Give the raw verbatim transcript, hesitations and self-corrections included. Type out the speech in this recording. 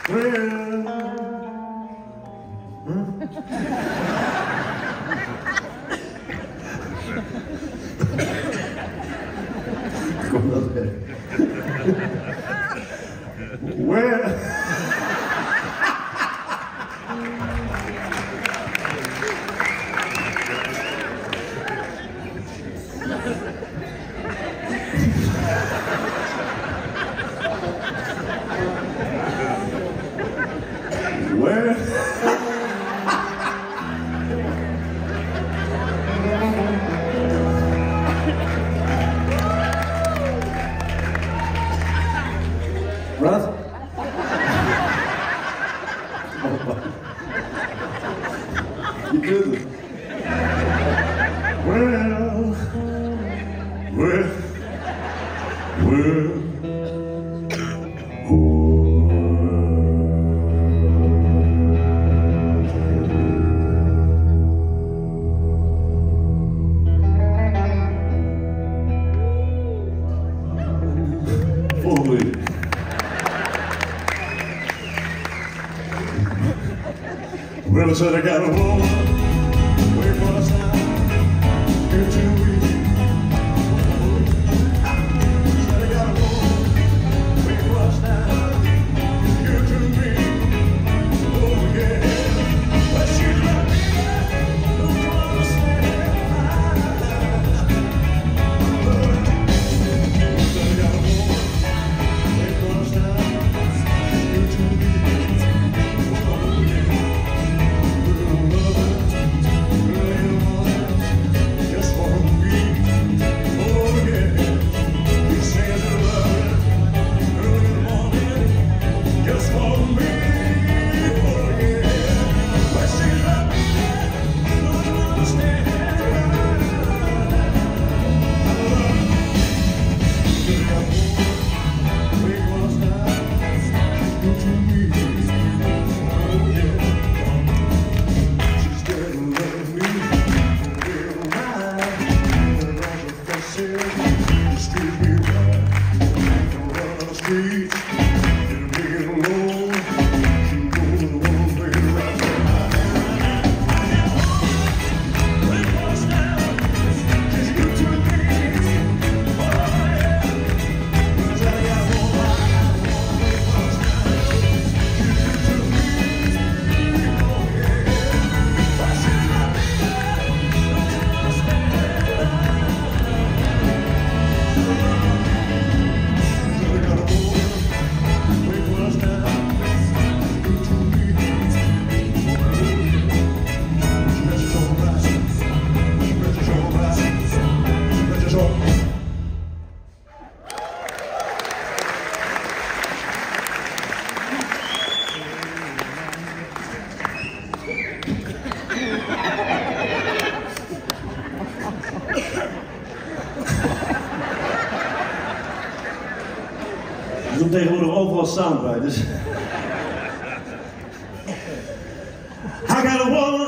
Kom dat weg. Well. Where? Wat? Je kunt het. Well, well, well. Volgende. Well, I said I got a woman, where was I? Here to me. Said I got a woman, where was I? Here to me. Oh yeah, but she left me, don't you understand? Said I got a woman, where was I? Here to me. Er komt tegenwoordig overal sound bij, dus... I got a woman